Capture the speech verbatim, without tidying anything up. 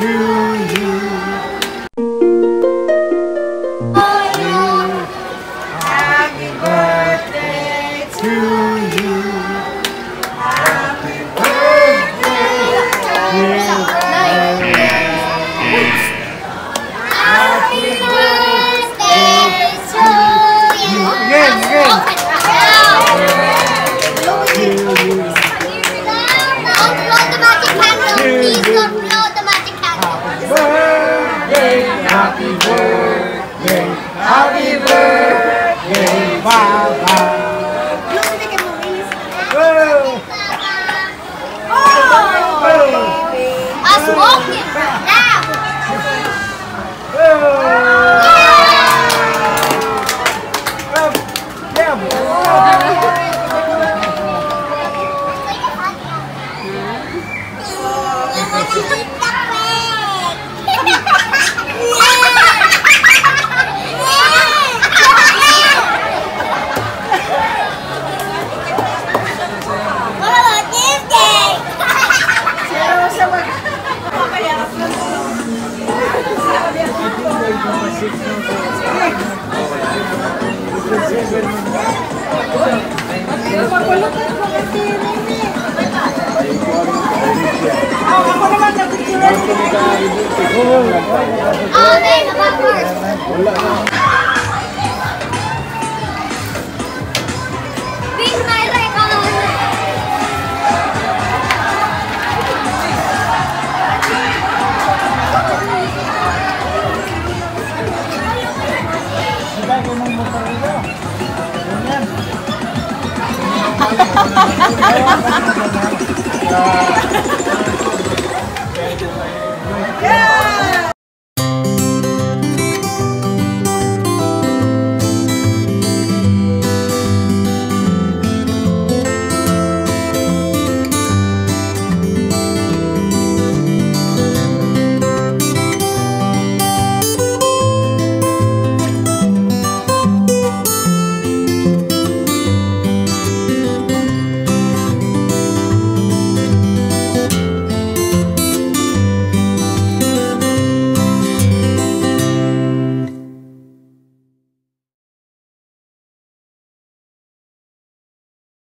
to you. Happy birthday to you. Happy birthday, dear Happy birthday to you. Again, again. Happy birthday, happy birthday, Baba. I'm smoking right now. Oh, man, about first. Beat my leg on the Ha ha ha ha ha!